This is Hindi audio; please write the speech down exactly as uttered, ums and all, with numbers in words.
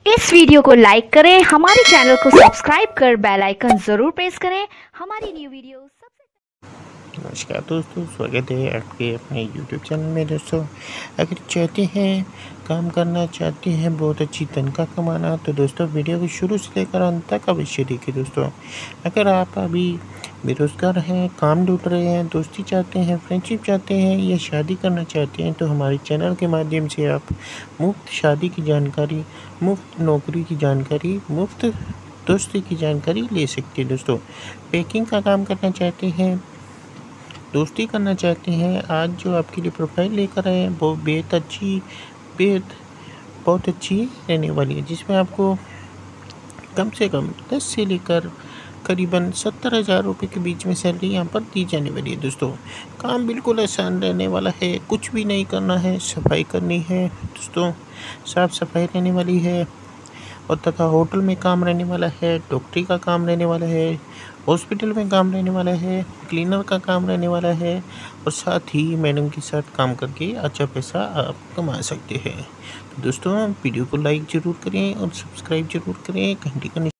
इस वीडियो को लाइक करें, हमारे चैनल को सब्सक्राइब कर बेल आइकन जरूर प्रेस करें हमारी न्यू वीडियो सबसे। नमस्कार दोस्तों, स्वागत है आपके अपने यूट्यूब चैनल में। दोस्तों, अगर चाहते हैं काम करना चाहते हैं बहुत अच्छी तनख्वाह कमाना, तो दोस्तों वीडियो को शुरू से लेकर अंत तक अवश्य देखिए। दोस्तों, अगर आप अभी बेरोज़गार हैं, काम ढूंढ रहे हैं, दोस्ती चाहते हैं, फ्रेंडशिप चाहते हैं या शादी करना चाहते हैं, तो हमारे चैनल के माध्यम से आप मुफ्त शादी की जानकारी, मुफ्त नौकरी की जानकारी, मुफ्त दोस्ती की जानकारी ले सकते हैं। दोस्तों, पैकिंग का काम करना चाहते हैं, दोस्ती करना चाहते हैं, आज जो आपके लिए प्रोफाइल लेकर आए हैं वो बेहद अच्छी बेहद बहुत अच्छी रहने वाली है, जिसमें आपको कम से कम दस से लेकर करीबन सत्तर हज़ार रुपये के बीच में सैलरी यहाँ पर दी जाने वाली है। दोस्तों, काम बिल्कुल आसान रहने वाला है, कुछ भी नहीं करना है, सफाई करनी है। दोस्तों, साफ़ सफाई रहने वाली है और तथा होटल में काम रहने वाला है, डॉक्टरी का काम रहने वाला है, हॉस्पिटल में काम रहने वाला है, क्लीनर का काम रहने वाला है और साथ ही मैडम के साथ काम करके अच्छा पैसा आप कमा सकते हैं। तो दोस्तों, वीडियो को लाइक ज़रूर करें और सब्सक्राइब ज़रूर करें, घंटी का